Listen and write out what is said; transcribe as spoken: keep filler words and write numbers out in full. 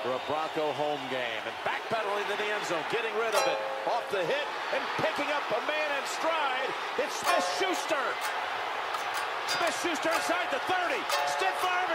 for a Bronco home game. And backpedaling to the end zone, getting rid of it. Off the hit and picking up a man in stride. It's Smith-Schuster. Smith-Schuster inside the thirty. Stiff arm